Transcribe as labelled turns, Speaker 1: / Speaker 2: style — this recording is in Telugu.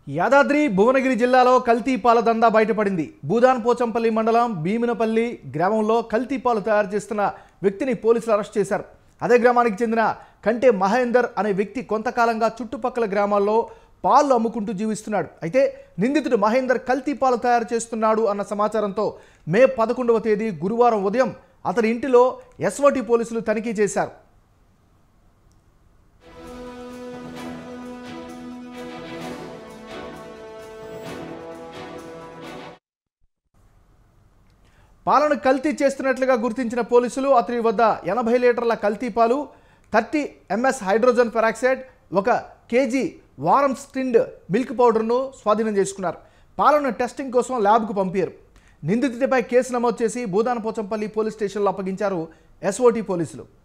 Speaker 1: యాదాద్రి భువనగిరి జిల్లాలో కల్తీ పాల దందా బయటపడింది. బూదాన్పోచంపల్లి మండలం భీమినపల్లి గ్రామంలో కల్తీ పాలు తయారు చేస్తున్న వ్యక్తిని పోలీసులు అరెస్ట్ చేశారు. అదే గ్రామానికి చెందిన కంటే మహేందర్ అనే వ్యక్తి కొంతకాలంగా చుట్టుపక్కల గ్రామాల్లో పాలు అమ్ముకుంటూ జీవిస్తున్నాడు. అయితే నిందితుడు మహేందర్ కల్తీ పాలు తయారు చేస్తున్నాడు అన్న సమాచారంతో మే 11వ తేదీ గురువారం ఉదయం అతని ఇంటిలో ఎస్ఓటీ పోలీసులు తనిఖీ చేశారు. పాలను కల్తీ చేస్తున్నట్లుగా గుర్తించిన పోలీసులు అతని వద్ద 80 లీటర్ల కల్తీ పాలు, 30 mS హైడ్రోజన్ పెరాక్సైడ్, 1 kg వారం స్టిండ్ మిల్క్ పౌడర్ను స్వాధీనం చేసుకున్నారు. పాలను టెస్టింగ్ కోసం ల్యాబ్కు పంపారు. నిందితుడిపై కేసు నమోదు చేసి బూదాన్పోచంపల్లి పోలీస్ స్టేషన్లో అప్పగించారు ఎస్ఓటీ పోలీసులు.